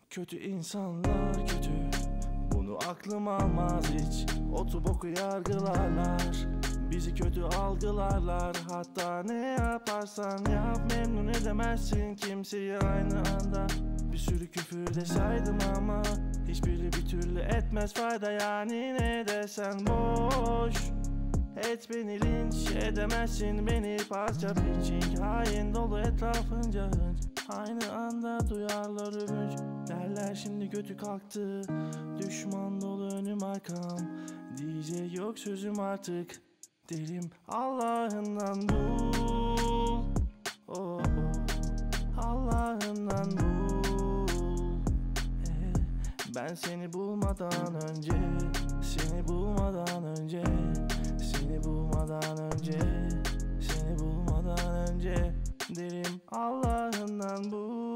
Kötü insanlar kötü, bunu aklım almaz hiç. Otu boku yargılarlar, bizi kötü algılarlar. Hatta ne yaparsan yap memnun edemezsin kimseyi aynı anda. Bir sürü küfür de saydım ama hiçbiri bir türlü etmez fayda. Yani ne desen boş. Et beni linç edemezsin, beni parça pinçik. Hain dolu etrafınca hınç, aynı anda duyarlar övünç. Derler şimdi kötü kalktı, düşman dolu önüm arkam. Diyecek yok sözüm artık, derim Allah'ından bul. Oh, oh. Allah'ından bul. Ben seni bulmadan önce, seni bulmadan önce, seni bulmadan önce, seni bulmadan önce, derim Allah'ından bul.